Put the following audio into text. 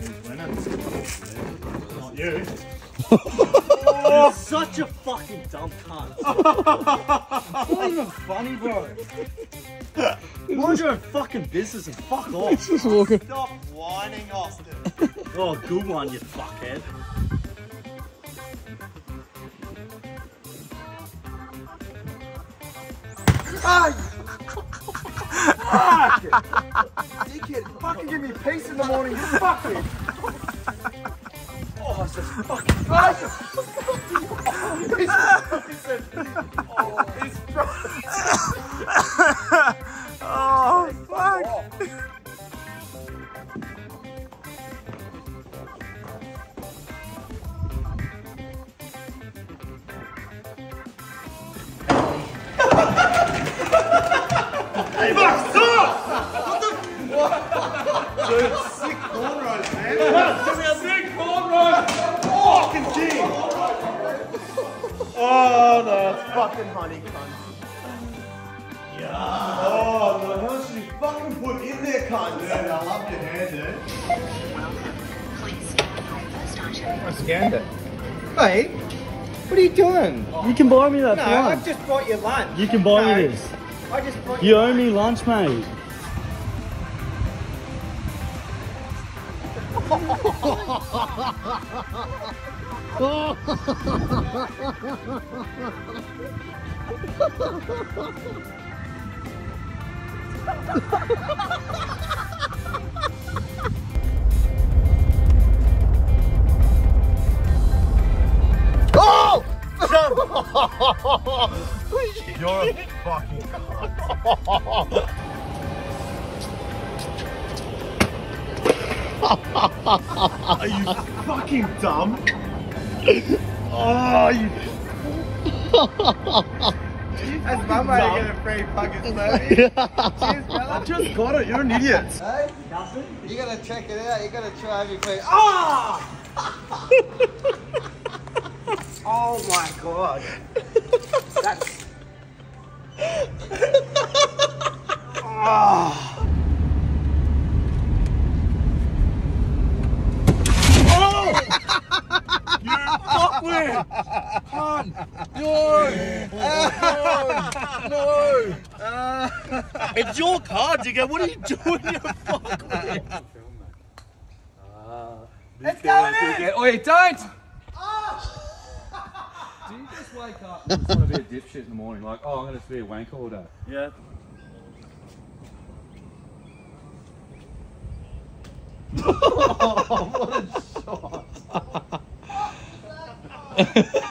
Not you. You're such a fucking dumb cunt. It's not even funny, bro. Mind your own fucking business and fuck off. Just walking. Stop whining, Austin. Oh, good one, you fuckhead. Dickhead, fucking give me peace in the morning, you fucking. Oh, it's just fucking. Oh, fuck. Dude, sick cornrows, man. Sick cornrows. Fucking king. Oh, no, it's fucking honey, cunt. Yeah. Oh, no, how much did you fucking put in there, cunt? Dude, I love your hair, dude. I scanned it. Hey, what are you doing? You can buy me that No, for I've lunch. just bought you lunch. You can buy me this. I just bought You owe me lunch, mate. Oh! You're a fucking Are you fucking dumb? Oh, you. That's my way to get a free fucking smoothie. Cheers, fella. I just got it. You're an idiot. Hey, you gotta check it out. You gotta try everything. Oh! Oh my god. That's. Oh. You fuckwit! No! It's your car, digger. What are you doing, you fuckwit? Let's go in! Oi, don't! Do you just wake up and just want to be a dipshit in the morning? Like, oh, I'm going to be a wanker all day. Yeah. Oh, what a shot!